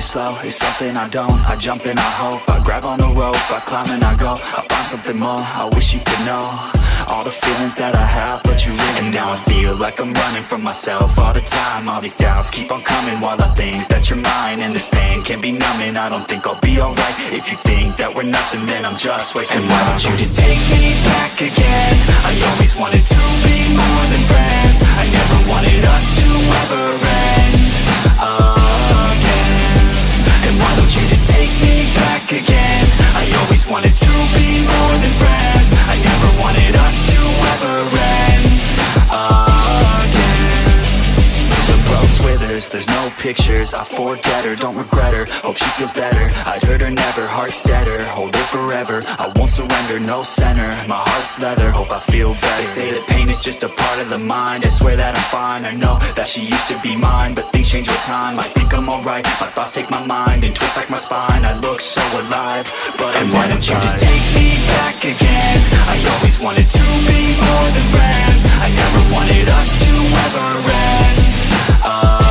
slow is something I don't. I jump and I hope, I grab on the rope, I climb and I go, I find something more. I wish you could know all the feelings that I have, but you really. And now I feel like I'm running from myself all the time. All these doubts keep on coming while I think that you're mine. And this pain can be numbing, I don't think I'll be alright. If you think that we're nothing, then I'm just wasting time. And why don't you just take me back again? I always wanted to be more than friends. I never wanted us to ever end again. And why don't you just take me back again? I always wanted to be more than friends. I never wanted us to ever end again. The rose withers, there's no pictures. I forget her, don't regret her, hope she feels better. I'd hurt her never, heart's deader, hold her forever. I won't surrender, no center, my heart's leather, hope I feel better. They say that pain is just a part of the mind. I swear that I'm fine, I know that she used to be mine. But things change with time, I think I'm alright. My thoughts take my mind and twist like my spine. I look so alive, but I'm why don't you just take me back again? I always wanted to be more than friends. I never wanted us to ever end